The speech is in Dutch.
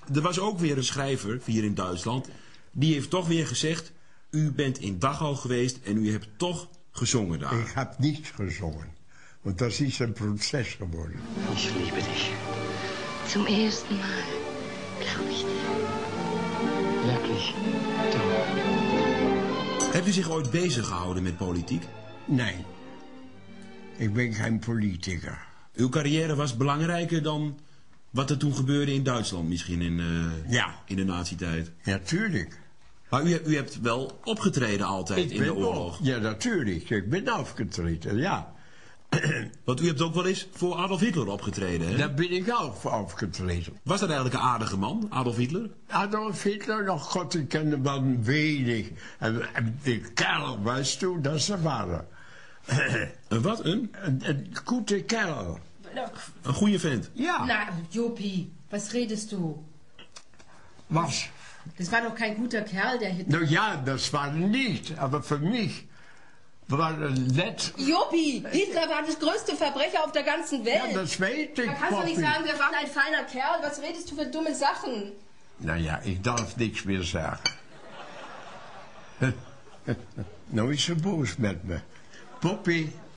er was ook weer een schrijver, hier in Duitsland, die heeft toch weer gezegd, u bent in Dachau geweest en u hebt toch gezongen daar. Ik heb niet gezongen, want dat is een proces geworden. Ich liebe dich. Zum ersten Mal, glaube ich dir. Wirklich, du. Hebt u zich ooit bezig gehouden met politiek? Nee, ik ben geen politicus. Uw carrière was belangrijker dan wat er toen gebeurde in Duitsland misschien in de nazi-tijd. Ja, tuurlijk. Maar u hebt wel opgetreden altijd in de oorlog. Ja, natuurlijk. Ik ben afgetreden, ja. Want u hebt ook wel eens voor Adolf Hitler opgetreden, hè? Daar ben ik ook voor afgetreden. Was dat eigenlijk een aardige man, Adolf Hitler? Adolf Hitler, nog god, ik kende hem weinig. En de kerel was toen dat ze waren. Een wat? Een goede kerel. Een goede vent. Ja. Na, Jopi, was redest du? Was. Das war doch kein guter Kerl, der Hitler. Nou ja, das war nicht, aber für mich war nett. Jopi, Hitler war das größte Verbrecher auf der ganzen Welt. Ja, das weet ik, Da kannst du nicht Poppy. sagen, wir waren ein feiner Kerl. Was redest du für dumme Sachen? Nou ja, ik darf niks meer zeggen. Nou is ze boos met me. Poppy,